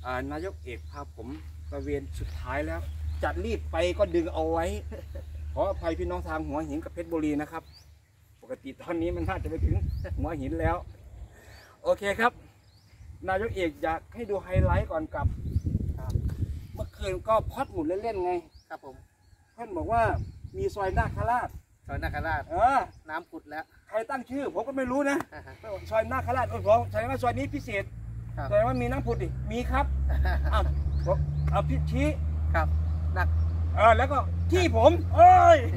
นายกเอกพาผมตระเวนสุดท้ายแล้วจะรีบไปก็ดึงเอาไว้ขออภัยพี่น้องทางหัวหินกับเพชรบุรีนะครับปกติตอนนี้มันน่าจะไปถึงหัวหินแล้วโอเคครับนายกเอกอยากให้ดูไฮไลท์ก่อนกลับเมื่อคืนก็พอดหมุนเล่นๆไงครับผมเพื่อนบอกว่ามีซอยนาคราชซอยนาคราชน้ำขุดแล้วใครตั้งชื่อผมก็ไม่รู้นะซอยนาคราชผมแสดงว่าซอยนี้พิเศษแสดงว่ามีน้ำผุดดิมีครับเอาพิชี้ครับนักแล้วก็ที่ผมเอ้ย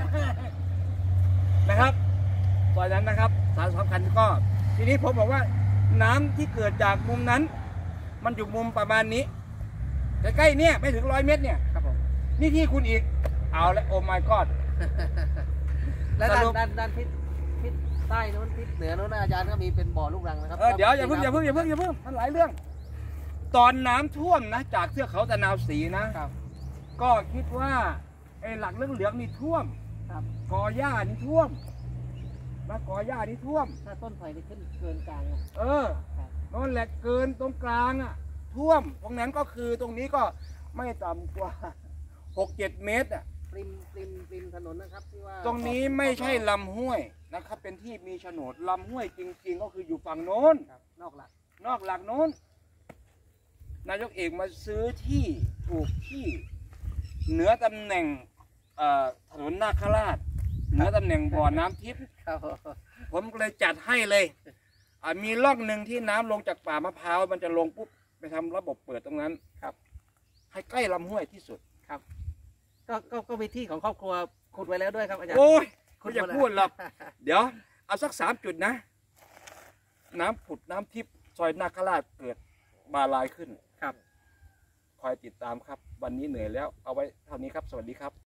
นะครับซอยนั้นนะครับสารสำคัญก็ทีนี้ผมบอกว่าน้ำที่เกิดจากมุมนั้นมันอยู่มุมประมาณนี้ใกล้ๆเนี่ยไม่ถึง100 เมตรเนี่ยครับผมนี่ที่คุณอีกเอาและโอ้ my god แล้วด้านทิศใต้นู้นทิศเหนือนู้นอาจารย์ก็มีเป็นบ่อลูกรังนะครับเดี๋ยวอย่าเพิ่งมันหลายเรื่องตอนน้ำท่วมนะจากเทือกเขาตะนาวศรีนะครับก็คิดว่าไอ้หลักเหลืองๆนี่ท่วมครับกอหญ้านี่ท่วมแล้วกอหญ้านี่ท่วมถ้าต้นไผ่นี่ขึ้นเกินกลางนั่นแหละเกินตรงกลางท่วมตรงนั้นก็คือตรงนี้ก็ไม่ต่ำกว่า 6-7 เมตรริมถนนนะครับที่ว่าตรงนี้ไม่ใช่ลำห้วยนะครับเป็นที่มีโฉนดลำห้วยจริงๆก็คืออยู่ฝั่งโน้นนอกหลักโน้นนายกเอกมาซื้อที่ถูกที่เหนือตำแหน่งถนนนาคราชเหนือตำแหน่งบ่อน้ำทิพย์ผมเลยจัดให้เลยมีร่องหนึ่งที่น้ำลงจากป่ามะพร้าวมันจะลงปุ๊บไปทำระบบเปิดตรงนั้นครับให้ใกล้ลำห้วยที่สุดครับก็มีที่ของครอบครัวขุดไว้แล้วด้วยครับอาจารย์โอ้ยคุณอย่าพูดหรอกเดี๋ยวเอาสัก3 จุดนะน้ำผุดน้ำทิพย์ซอยนาคราชเกิดบาลายขึ้นครับคอยติดตามครับวันนี้เหนื่อยแล้วเอาไว้เท่านี้ครับสวัสดีครับ